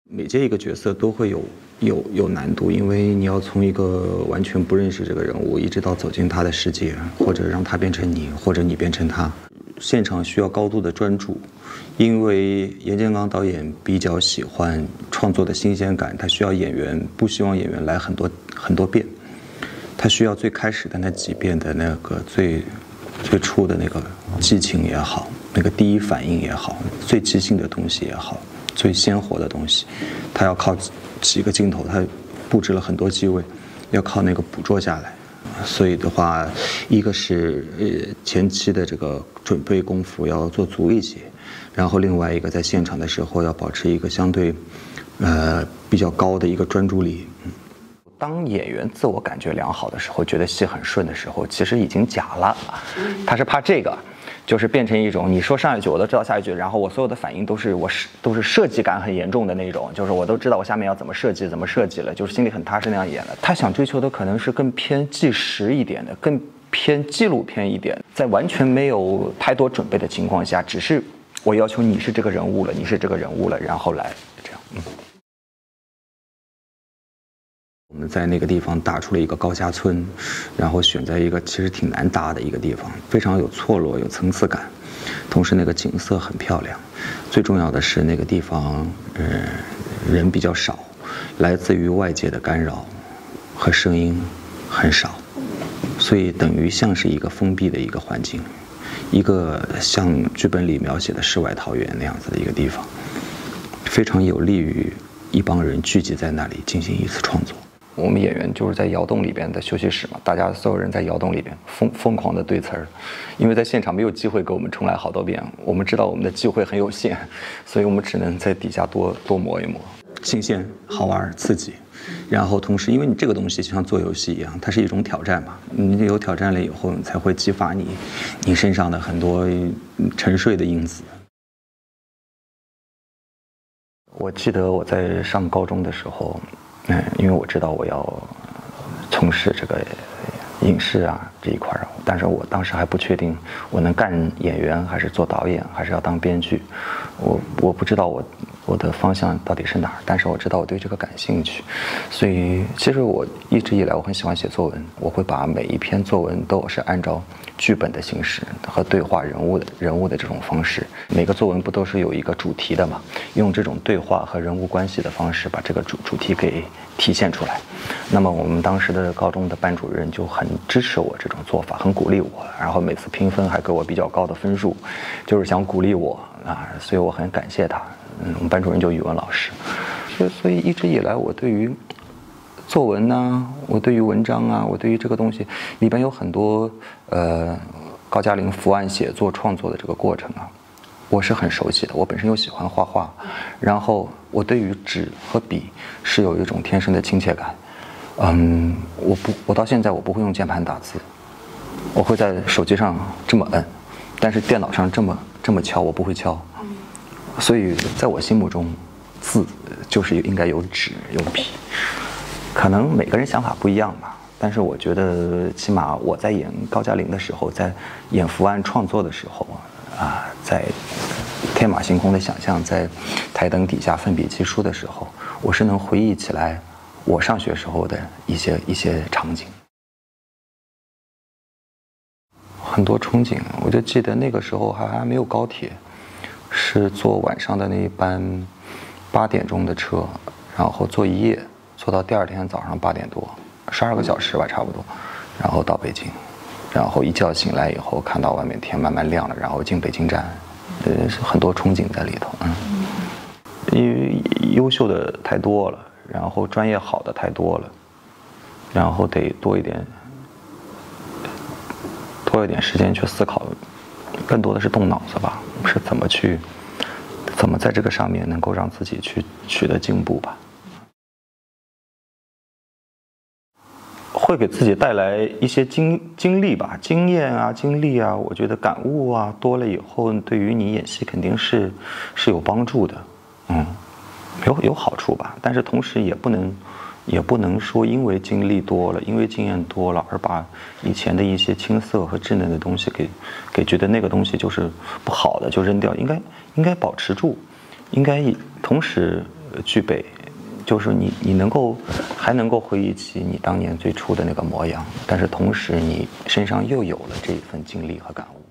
每接一个角色都会有难度，因为你要从一个完全不认识这个人物，一直到走进他的世界，或者让他变成你，或者你变成他。现场需要高度的专注，因为严建刚导演比较喜欢创作的新鲜感，他需要演员，不希望演员来很多遍，他需要最开始的那几遍的那个最初的那个激情也好，那个第一反应也好，最即兴的东西也好，最鲜活的东西，他要靠几个镜头，他布置了很多机位，要靠那个捕捉下来。所以的话，一个是前期的这个准备功夫要做足一些，然后另外一个在现场的时候要保持一个相对比较高的一个专注力。当演员自我感觉良好的时候，觉得戏很顺的时候，其实已经假了。他是怕这个，就是变成一种你说上一句我都知道下一句，然后我所有的反应都是设计感很严重的那种，就是我都知道我下面要怎么设计了，就是心里很踏实那样演了。他想追求的可能是更偏纪实一点的，更偏纪录片一点，在完全没有太多准备的情况下，只是我要求你是这个人物了，然后来这样。我们在那个地方搭出了一个高架村，然后选在一个其实挺难搭的一个地方，非常有错落，有层次感，同时那个景色很漂亮。最重要的是那个地方，人比较少，来自于外界的干扰和声音很少，所以等于像是一个封闭的一个环境，一个像剧本里描写的世外桃源那样子的一个地方，非常有利于一帮人聚集在那里进行一次创作。我们演员就是在窑洞里边的休息室嘛，大家所有人在窑洞里边疯狂的对词儿，因为在现场没有机会给我们重来好多遍，我们知道我们的机会很有限，所以我们只能在底下多磨一磨，新鲜、好玩、刺激。然后同时，因为你这个东西就像做游戏一样，它是一种挑战嘛，你有挑战了以后，你才会激发你身上的很多沉睡的因子。我记得我在上高中的时候，因为我知道我要从事这个影视啊这一块儿，但是我当时还不确定我能干演员还是做导演，还是要当编剧。我不知道我的方向到底是哪儿，但是我知道我对这个感兴趣，所以其实我一直以来我很喜欢写作文，我会把每一篇作文都是按照剧本的形式和对话人物的这种方式，每个作文不都是有一个主题的嘛？用这种对话和人物关系的方式把这个主题给体现出来。那么我们当时的高中的班主任就很支持我这种做法，很鼓励我，然后每次评分还给我比较高的分数，就是想鼓励我啊，所以我很感谢他。我们班主任就语文老师，所以一直以来我对于作文呢，我对于文章啊，我对于这个东西里边有很多高加林伏案写作创作的这个过程啊，我是很熟悉的。我本身又喜欢画画，然后我对于纸和笔是有一种天生的亲切感。我到现在我不会用键盘打字，我会在手机上这么摁，但是电脑上这么敲我不会敲。所以在我心目中，字就是应该有纸有笔。可能每个人想法不一样吧，但是我觉得起码我在演高加林的时候，在演伏案创作的时候啊，在天马行空的想象，在台灯底下奋笔疾书的时候，我是能回忆起来我上学时候的一些场景，很多憧憬。我就记得那个时候还没有高铁，是坐晚上的那一班8点钟的车，然后坐一夜，坐到第二天早上8点多，12个小时吧差不多，然后到北京，然后一觉醒来以后看到外面天慢慢亮了，然后进北京站，很多憧憬在里头。因为优秀的太多了，然后专业好的太多了，然后得多一点时间去思考，更多的是动脑子吧，是怎么在这个上面能够让自己去取得进步吧。会给自己带来一些经历吧，经验啊，经历啊，我觉得感悟啊多了以后，对于你演戏肯定是有帮助的，有好处吧。但是同时也不能说因为经历多了，因为经验多了而把以前的一些青涩和稚嫩的东西给觉得那个东西就是不好的就扔掉，应该保持住，应该同时具备，就是你还能够回忆起你当年最初的那个模样，但是同时你身上又有了这一份经历和感悟。